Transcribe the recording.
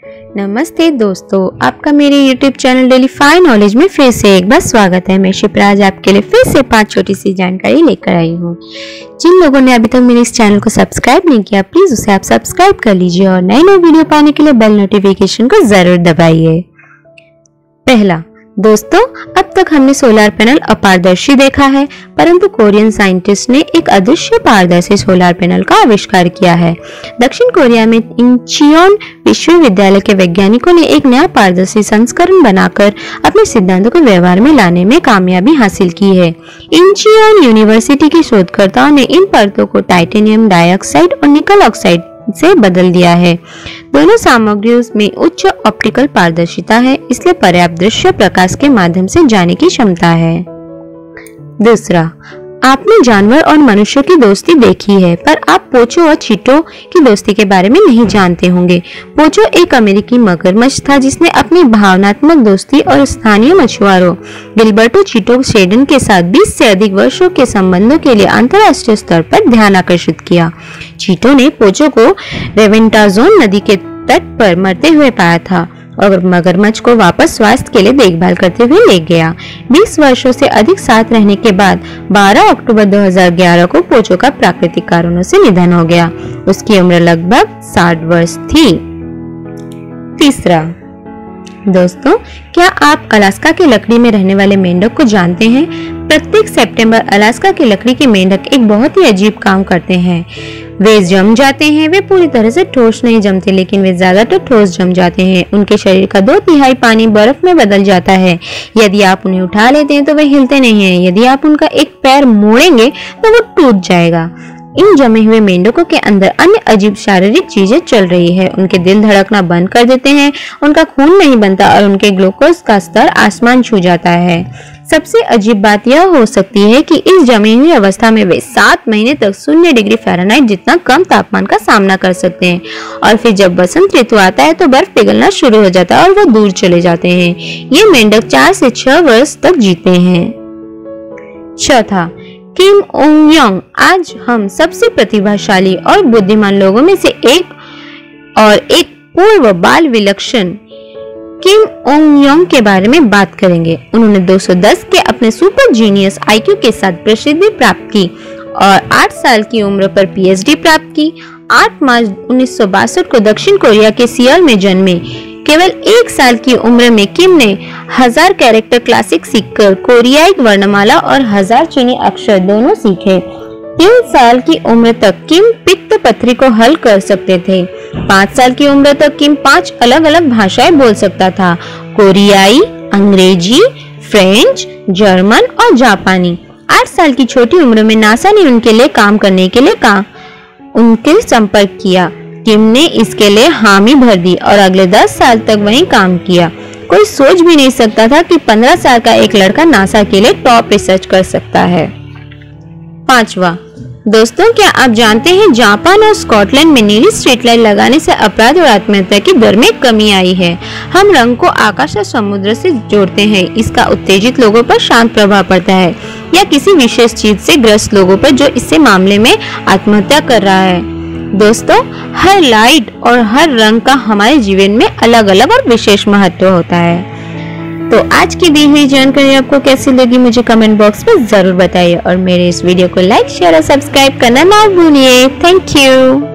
नमस्ते दोस्तों, आपका मेरे YouTube channel daily fine knowledge में फिर से एक बार स्वागत है। मैं शिप्रा आज आपके लिए फिर से 5 छोटी सी जानकारी लेकर आई हूँ। जिन लोगों ने अभी तक मेरे इस चैनल को सब्सक्राइब नहीं किया, प्लीज उसे आप सब्सक्राइब कर लीजिए और नए नए वीडियो पाने के लिए बेल नोटिफिकेशन को जरूर दबाइए। पहला, दोस्तों, अब तक हमने सोलर पैनल अपारदर्शी देखा है, परंतु कोरियन साइंटिस्ट ने एक अदृश्य पारदर्शी सोलर पैनल का आविष्कार किया है। दक्षिण कोरिया में इंचियोन विश्वविद्यालय के वैज्ञानिकों ने एक नया पारदर्शी संस्करण बनाकर अपने सिद्धांतों को व्यवहार में लाने में कामयाबी हासिल की है। इंचियोन यूनिवर्सिटी के शोधकर्ताओं ने इन परतों को टाइटेनियम डाइऑक्साइड और निकल ऑक्साइड से बदल दिया है। दोनों सामग्रियों में उच्च ऑप्टिकल पारदर्शिता है, इसलिए पर्याप्त दृश्य प्रकाश के माध्यम से जाने की क्षमता है। दूसरा, आपने जानवर और मनुष्य की दोस्ती देखी है, पर आप पोचो और चीटो की दोस्ती के बारे में नहीं जानते होंगे। पोचो एक अमेरिकी मगरमच्छ था जिसने अपनी भावनात्मक दोस्ती और स्थानीय मछुआरों गिलबर्टो चीटो शेडन के साथ 20 से अधिक वर्षों के संबंधों के लिए अंतर्राष्ट्रीय स्तर पर ध्यान आकर्षित किया। चीटो ने पोचो को रेवेंटाजोन नदी के तट पर मरते हुए पाया था और मगरमच्छ को वापस स्वास्थ्य के लिए देखभाल करते हुए ले गया। 20 वर्षों से अधिक साथ रहने के बाद 12 अक्टूबर 2011 को पोचो का प्राकृतिक कारणों से निधन हो गया। उसकी उम्र लगभग 60 वर्ष थी। तीसरा, दोस्तों, क्या आप अलास्का के लकड़ी में रहने वाले मेंढक को जानते हैं? प्रत्येक सितंबर अलास्का के लकड़ी के मेंढक एक बहुत ही अजीब काम करते हैं। वे जम जाते हैं। वे पूरी तरह से ठोस नहीं जमते, लेकिन वे ज्यादातर ठोस जम जाते हैं। उनके शरीर का 2/3 पानी बर्फ में बदल जाता है। यदि आप उन्हें उठा लेते हैं तो वे हिलते नहीं हैं। यदि आप उनका एक पैर मोड़ेंगे तो वो टूट जाएगा। इन जमे हुए मेंढकों के अंदर अन्य अजीब शारीरिक चीजें चल रही है। उनके दिल धड़कना बंद कर देते हैं, उनका खून नहीं बनता और उनके ग्लूकोज का स्तर आसमान छू जाता है। सबसे अजीब बात यह हो सकती है कि इस जमी हुई अवस्था में वे 7 महीने तक 0 डिग्री फ़ारेनहाइट जितना कम तापमान का सामना कर सकते हैं और फिर जब बसंत ऋतु आता है तो बर्फ पिघलना शुरू हो जाता है और वो दूर चले जाते हैं। ये मेंढक 4 से 6 वर्ष तक जीते हैं। चौथा, किम ओंग योंग आज हम सबसे प्रतिभाशाली और बुद्धिमान लोगों में से एक पूर्व बाल विलक्षण किम ओंग योंग के बारे में बात करेंगे। उन्होंने 210 के अपने सुपर जीनियस आईक्यू के साथ प्रसिद्धि प्राप्त की और 8 साल की उम्र पर पीएचडी प्राप्त की। 8 मार्च 1962 को दक्षिण कोरिया के सियोल में जन्मे। केवल 1 साल की उम्र में किम ने 1000 कैरेक्टर क्लासिक सीखकर कोरियाई वर्णमाला और 1000 चीनी अक्षर दोनों सीखे। 3 साल की उम्र तक किम पित्त पथरी को हल कर सकते थे। 5 साल की उम्र तक किम 5 अलग अलग भाषाएं बोल सकता था: कोरियाई, अंग्रेजी, फ्रेंच, जर्मन और जापानी। 8 साल की छोटी उम्र में नासा ने उनके लिए काम करने के लिए उनके संपर्क किया। किम ने इसके लिए हामी भर दी और अगले 10 साल तक वहीं काम किया। कोई सोच भी नहीं सकता था कि 15 साल का एक लड़का नासा के लिए टॉप रिसर्च कर सकता है। पांचवा, दोस्तों, क्या आप जानते हैं जापान और स्कॉटलैंड में नीली स्ट्रीट लाइट लगाने से अपराध और आत्महत्या की दर में कमी आई है। हम रंग को आकाश और समुद्र से जोड़ते हैं। इसका उत्तेजित लोगों पर शांत प्रभाव पड़ता है या किसी विशेष चीज से ग्रस्त लोगों पर जो इससे मामले में आत्महत्या कर रहा है। दोस्तों, हर लाइट और हर रंग का हमारे जीवन में अलग अलग और विशेष महत्व होता है। तो आज की दी हुई जानकारी आपको कैसी लगी मुझे कमेंट बॉक्स में जरूर बताइए और मेरे इस वीडियो को लाइक, शेयर और सब्सक्राइब करना ना भूलिए। Thank you.